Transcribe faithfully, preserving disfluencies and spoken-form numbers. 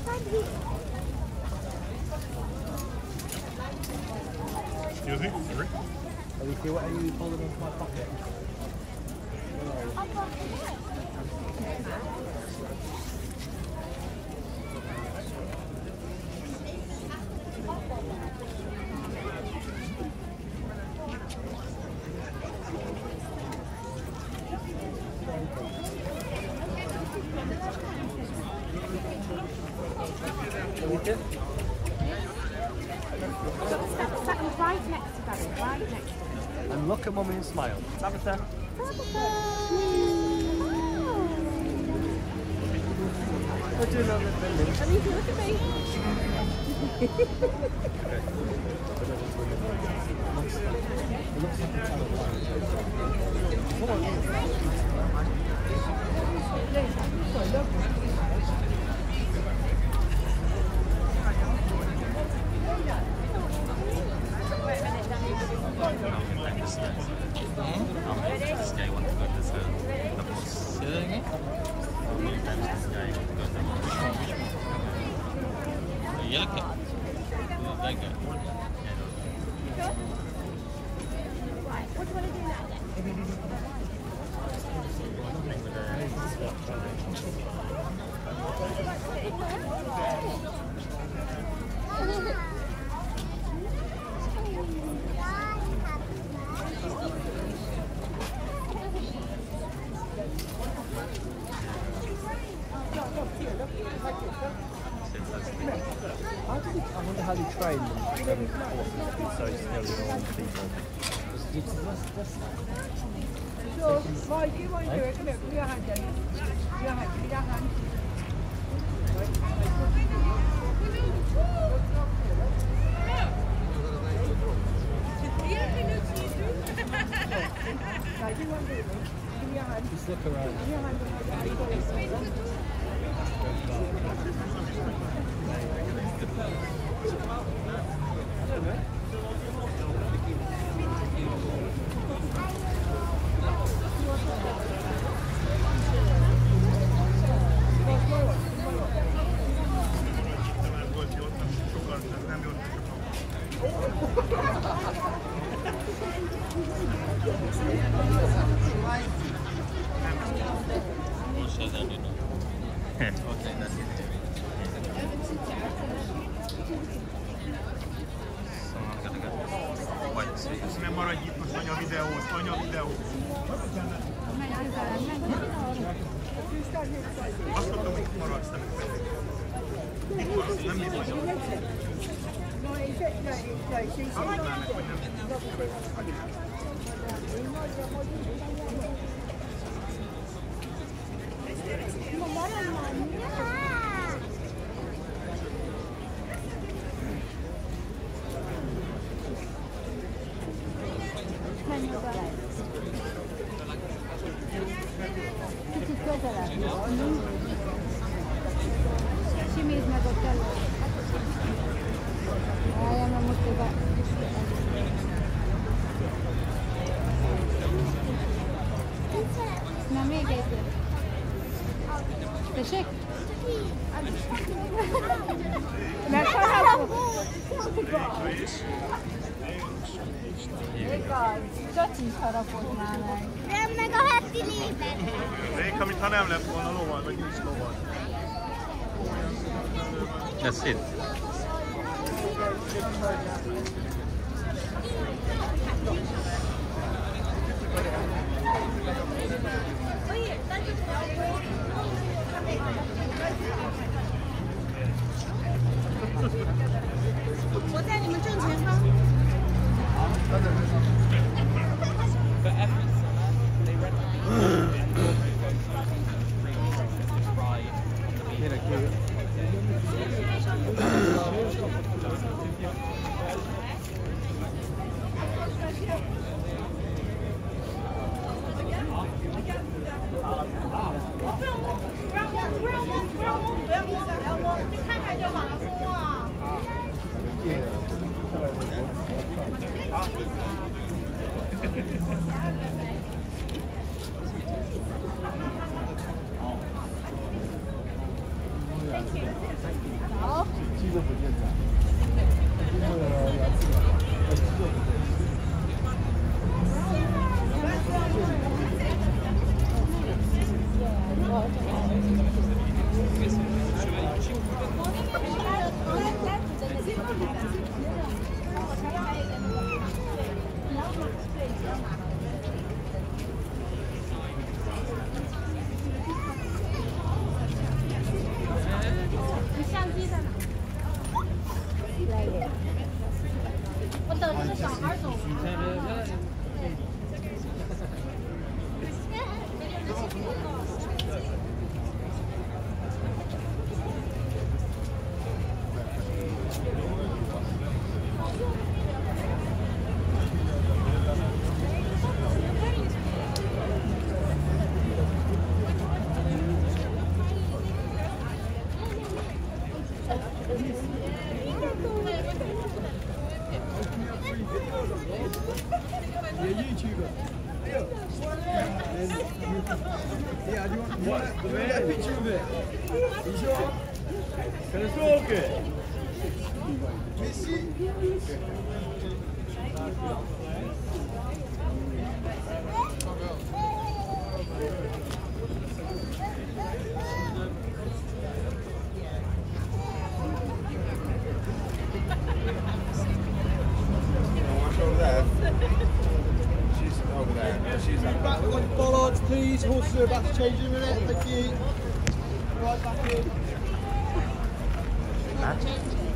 Excuse me? Sorry? Are you see what are you pulling into my pocket? Right next to Daddy, right next to him. And look at Mummy and smile. Tabitha. We're doing all the things. I need to look at me. I wonder how they train them to be so still with all the people. So, why do you want to do it? Come here, put your hand down. Put your hand, put your hand. Just look around. Nem maradj itt, most anya videót, anya videót. Azt mondtam, hogy maradsz, nem pedig. Nem biztos. Hallotnának, hogy nem. Simézd meg ott elő. Jaj, nem most oda. Na, még egyet. Tessék? Megtalálom? Igaz, Csaci is harapodnál meg. Nem meg a heti lében. Réka, mintha nem lett volna loval, vagy nincs loval. That's it. 好。 鸡肉不见了，鸡肉牙齿，呃，鸡肉不见。 你相机在哪？我等着小孩走。 You're a YouTuber. Yeah. Yeah, do you want, you want, you want a picture of it? You sure? Can I smoke it? Missy? Back on bollards, please. Horses are about to change in a minute. Thank you. Right back in.